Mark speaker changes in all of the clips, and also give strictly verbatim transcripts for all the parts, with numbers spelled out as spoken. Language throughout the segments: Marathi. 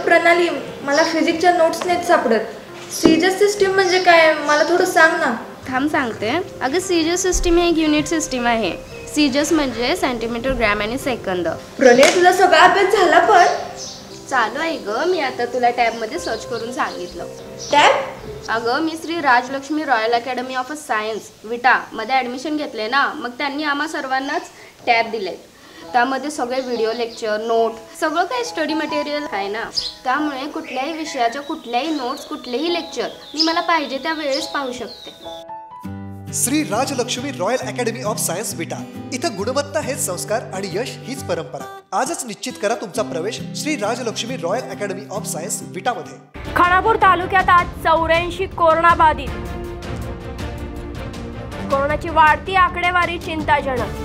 Speaker 1: प्रणाली मला फिजिक्सच्या नोट्स नाहीत सापडत. सीजस सिस्टीम म्हणजे काय मला थोडं सांग ना.
Speaker 2: थांब सांगते. अगं सीजस सिस्टीम ही एक युनिट सिस्टीम आहे. सीजस म्हणजे सेंटीमीटर, ग्रॅम आणि सेकंद.
Speaker 1: प्रणय तुझा सगळा अभ्यास झाला पण
Speaker 2: चालू आहे ग. मी आता तुला टॅबमध्ये सर्च करून सांगितलं.
Speaker 1: टॅब?
Speaker 2: अगं मी Shri Rajlakshmi royal academy of science Vita मध्ये ॲडमिशन घेतले ना, मग त्यांनी आम्हा सर्वांनाच टॅब दिले. त्यामध्ये सगळे व्हिडिओ लेक्चर, नोट, सगळं काही स्टडी मटेरियल आहे ना. त्यामुळे कुठल्याही विषयाच्या कुठल्याही नोट्स, कुठलेही लेक्चर मी मला पाहिजे त्या वेळेस पाहू शकते.
Speaker 3: Shri Rajlakshmi royal academy of science Vita. इथं गुणवत्ता हेच संस्कार आणि यश हीच परंपरा. आजच निश्चित करा तुमचा प्रवेश Shri Rajlakshmi royal academy of science Vita मध्ये.
Speaker 4: खानापूर तालुक्यात आज चौऱ्याऐंशी कोरोना बाधित. कोरोनाची वाढती आकडेवारी चिंताजनक.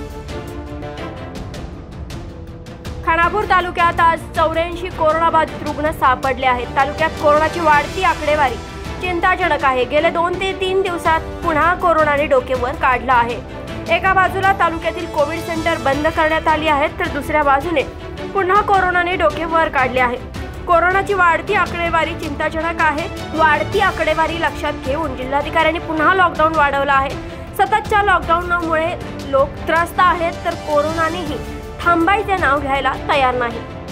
Speaker 4: खानापूर तालुक्यात आज चौऱ्याऐंशी कोरोना बाधित रुग्ण सापडले आहेत. तालुक्यात कोरोनाची वाढती आकडेवारी चिंताजनक आहे. गेले दोन ते तीन दिवसात पुन्हा कोरोनाने डोके वर काढलं आहे. एका बाजूला तालुक्यातील कोविड सेंटर बंद करण्यात आली आहेत, तर दुसऱ्या बाजूने पुन्हा कोरोनाने डोके वर काढले आहे. कोरोनाची वाढती आकडेवारी चिंताजनक आहे. वाढती आकडेवारी लक्षात घेऊन जिल्हाधिकाऱ्यांनी पुन्हा लॉकडाऊन वाढवलं आहे. सततच्या लॉकडाऊनमुळे लोक त्रस्त आहेत, तर कोरोनानेही थांबायचे नाव घ्यायला तयार नाही.